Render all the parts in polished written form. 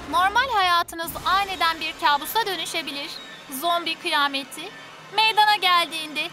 Normal hayatınız aniden bir kabusa dönüşebilir. Zombi kıyameti meydana geldiğinde.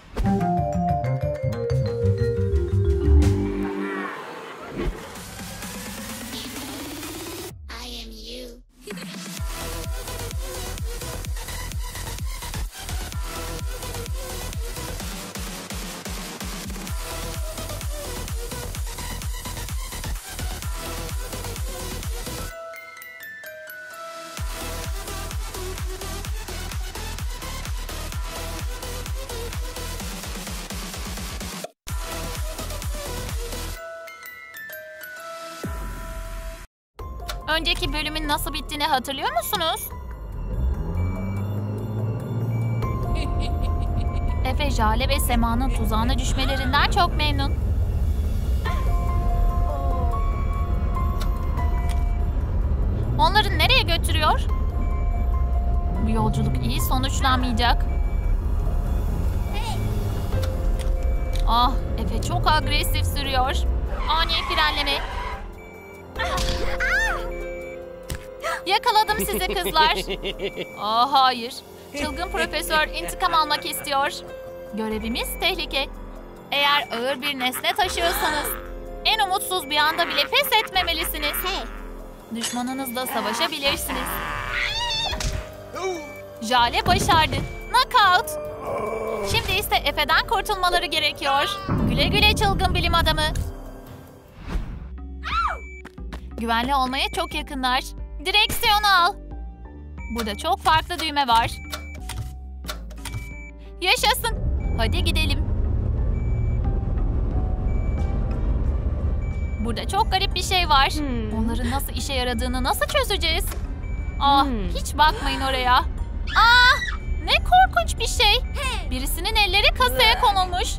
Önceki bölümün nasıl bittiğini hatırlıyor musunuz? Efe, Jale ve Sema'nın tuzağına düşmelerinden çok memnun. Onları nereye götürüyor? Bu yolculuk iyi sonuçlanmayacak. Ah, Efe çok agresif sürüyor. Ani frenleme. Yakaladım sizi kızlar. Aa, hayır. Çılgın profesör intikam almak istiyor. Görevimiz tehlike. Eğer ağır bir nesne taşıyorsanız en umutsuz bir anda bile pes etmemelisiniz. Düşmanınızla savaşabilirsiniz. Jale başardı. Knockout. Şimdi ise Efe'den kurtulmaları gerekiyor. Güle güle çılgın bilim adamı. Güvenli olmaya çok yakınlar. Direksiyonu al. Burada çok farklı düğme var. Yaşasın. Hadi gidelim. Burada çok garip bir şey var. Onların nasıl işe yaradığını nasıl çözeceğiz? Ah, hiç bakmayın oraya. Ah, ne korkunç bir şey. Birisinin elleri kasaya konulmuş.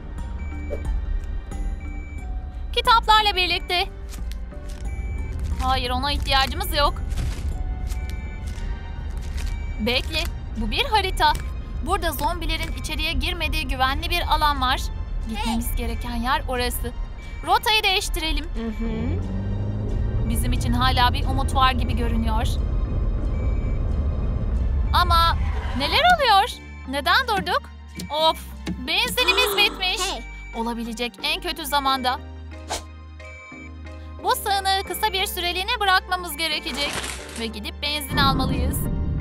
Kitaplarla birlikte. Hayır, ona ihtiyacımız yok. Bekle, bu bir harita. Burada zombilerin içeriye girmediği güvenli bir alan var. Gitmemiz gereken yer orası. Rotayı değiştirelim. Bizim için hala bir umut var gibi görünüyor. Ama neler oluyor? Neden durduk? Of, benzinimiz bitmiş. Olabilecek en kötü zamanda. Bu sığınağı kısa bir süreliğine bırakmamız gerekecek. Ve gidip benzin almalıyız.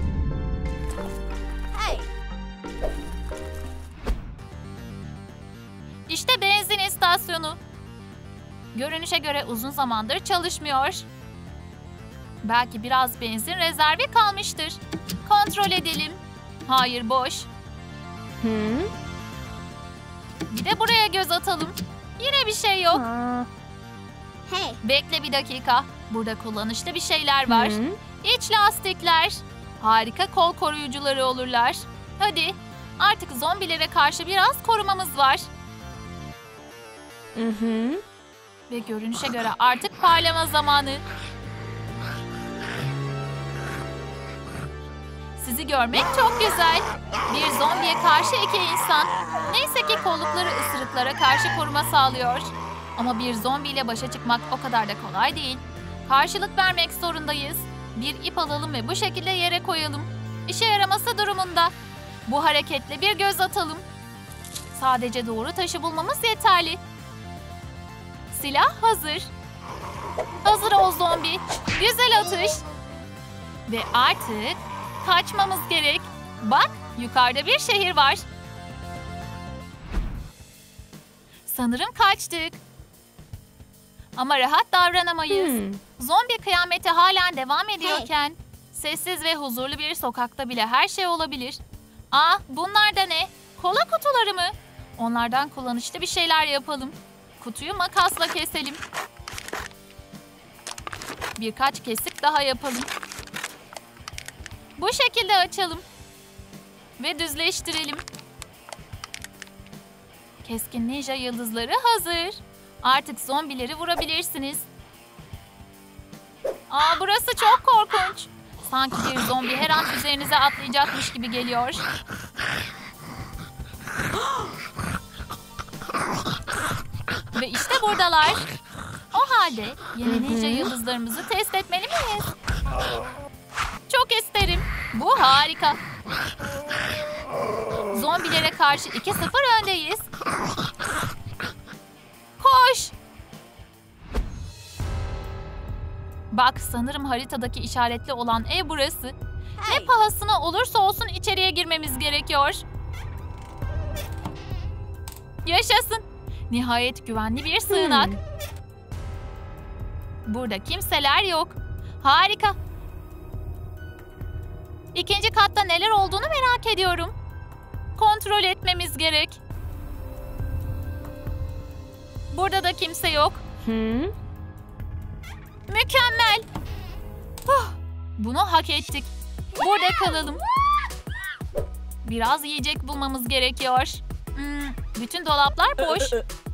İşte benzin istasyonu. Görünüşe göre uzun zamandır çalışmıyor. Belki biraz benzin rezervi kalmıştır. Kontrol edelim. Hayır, boş. Bir de buraya göz atalım. Yine bir şey yok. Bekle bir dakika. Burada kullanışlı bir şeyler var. İç lastikler. Harika kol koruyucuları olurlar. Hadi, artık zombilere karşı biraz korumamız var. Ve görünüşe göre artık parlama zamanı. Sizi görmek çok güzel. Bir zombiye karşı iki insan. Neyse ki kollukları ısırıklara karşı koruma sağlıyor. Ama bir zombiyle başa çıkmak o kadar da kolay değil. Karşılık vermek zorundayız. Bir ip alalım ve bu şekilde yere koyalım. İşe yaraması durumunda. Bu hareketle bir göz atalım. Sadece doğru taşı bulmamız yeterli. Silah hazır. Hazır ol zombi. Güzel atış. Ve artık kaçmamız gerek. Bak, yukarıda bir şehir var. Sanırım kaçtık. Ama rahat davranamayız. Zombi kıyameti halen devam ediyorken sessiz ve huzurlu bir sokakta bile her şey olabilir. Aa, bunlar da ne? Kola kutuları mı? Onlardan kullanışlı bir şeyler yapalım. Kutuyu makasla keselim. Birkaç kesik daha yapalım. Bu şekilde açalım. Ve düzleştirelim. Keskin ninja yıldızları hazır. Artık zombileri vurabilirsiniz. Aa, burası çok korkunç. Sanki bir zombi her an üzerinize atlayacakmış gibi geliyor. Ve işte buradalar. O halde yeni ninja yıldızlarımızı test etmeli miyiz? Çok isterim. Bu harika. Zombilere karşı 2-0 öndeyiz. Koş. Bak, sanırım haritadaki işaretli olan ev burası. Ne pahasına olursa olsun içeriye girmemiz gerekiyor. Yaşasın. Nihayet güvenli bir sığınak. Burada kimseler yok. Harika. İkinci katta neler olduğunu merak ediyorum. Kontrol etmemiz gerek. Burada da kimse yok. Mükemmel. Bunu hak ettik. Burada kalalım. Biraz yiyecek bulmamız gerekiyor. Bütün dolaplar boş.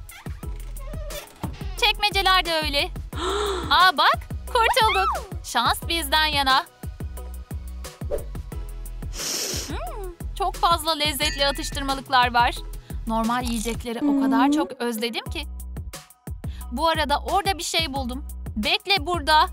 Çekmeceler de öyle. Aa bak, kurtulduk. Şans bizden yana. Çok fazla lezzetli atıştırmalıklar var. Normal yiyecekleri o kadar çok özledim ki. Bu arada orada bir şey buldum. Bekle burada.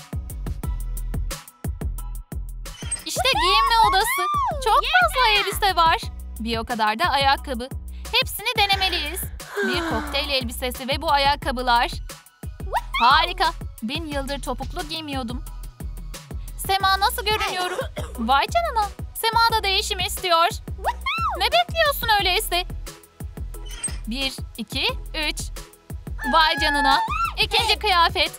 İşte giyinme odası. Çok fazla elbise var. Bir o kadar da ayakkabı. Hepsini denemeliyiz. Bir kokteyl elbisesi ve bu ayakkabılar. Harika. 1000 yıldır topuklu giymiyordum. Sema, nasıl görünüyorum? Vay canına. Sema da değişim istiyor. Ne bekliyorsun öyleyse? 1, 2, 3. Vay canına. İkinci kıyafet.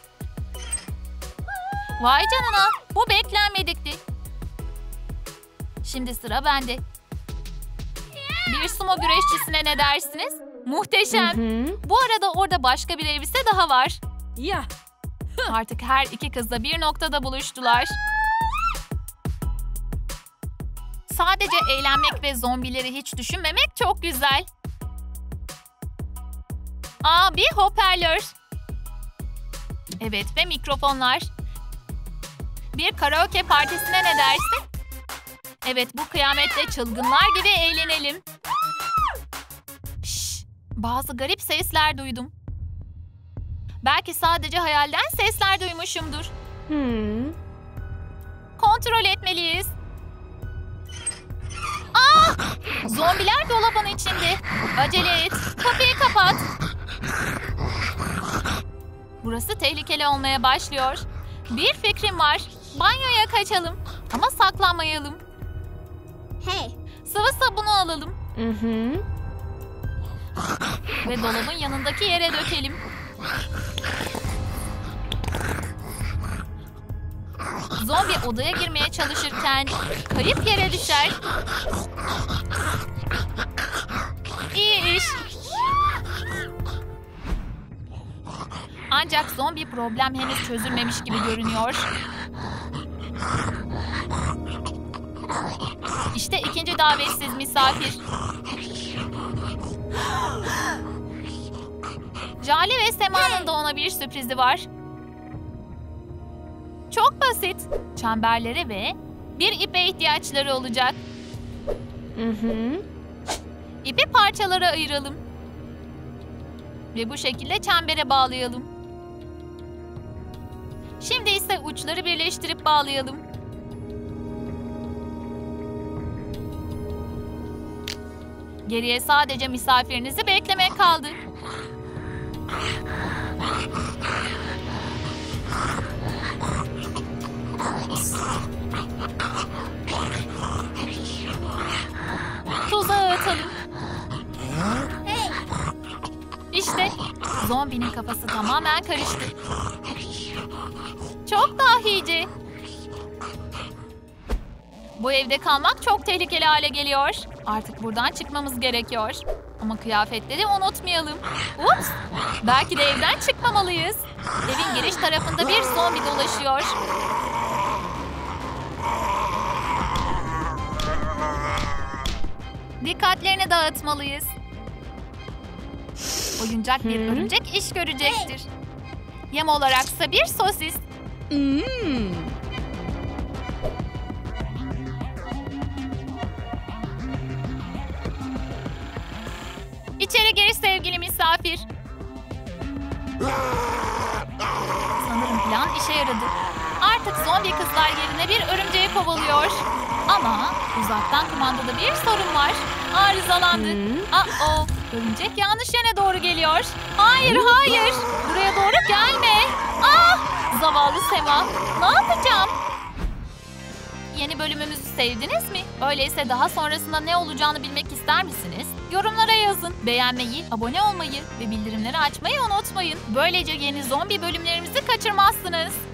Vay canına. Bu beklenmedikti. Şimdi sıra bende. Bir sumo güreşçisine ne dersiniz? Muhteşem. Bu arada orada başka bir elbise daha var. Artık her iki kız da bir noktada buluştular. Sadece eğlenmek ve zombileri hiç düşünmemek çok güzel. Aa, bir hoparlör. Evet, ve mikrofonlar. Bir karaoke partisine ne dersin? Evet, bu kıyamette çılgınlar gibi eğlenelim. Şşş, bazı garip sesler duydum. Belki sadece hayalden sesler duymuşumdur. Kontrol etmeliyiz. Aa! Zombiler dolabın içinde. Acele et. Kapıyı kapat. Burası tehlikeli olmaya başlıyor. Bir fikrim var. Banyoya kaçalım. Ama saklanmayalım. Sıvı sabunu alalım. Ve dolabın yanındaki yere dökelim. Zombi odaya girmeye çalışırken kayıp yere düşer. İyi iş. Ancak zombi problem henüz çözülmemiş gibi görünüyor. İşte ikinci davetsiz misafir. Jale ve Sema'nın da ona bir sürprizi var. Çok basit. Çemberlere ve bir ipe ihtiyaçları olacak. İpi parçalara ayıralım. Ve bu şekilde çembere bağlayalım. Şimdi ise uçları birleştirip bağlayalım. Geriye sadece misafirinizi beklemek kaldı. Tuzağı atalım. İşte zombinin kafası tamamen karıştı. Çok dahice. Bu evde kalmak çok tehlikeli hale geliyor. Artık buradan çıkmamız gerekiyor. Ama kıyafetleri unutmayalım. Ups! Belki de evden çıkmamalıyız. Evin giriş tarafında bir zombi dolaşıyor. Dikkatlerini dağıtmalıyız. Oyuncak bir örümcek iş görecektir. Yem olaraksa bir sosis. İçeri gir sevgili misafir. Sanırım plan işe yaradı. Artık artık zombi kızlar yerine bir örümceği kovalıyor. Ama uzaktan kumandada bir sorun var. Arızalandı. Aa, örümcek yanlış yöne doğru geliyor. Hayır, hayır. Buraya doğru gelme. Ah, zavallı Sema. Ne yapacağım? Yeni bölümümüzü sevdiniz mi? Öyleyse daha sonrasında ne olacağını bilmek ister misiniz? Yorumlara yazın. Beğenmeyi, abone olmayı ve bildirimleri açmayı unutmayın. Böylece yeni zombi bölümlerimizi kaçırmazsınız.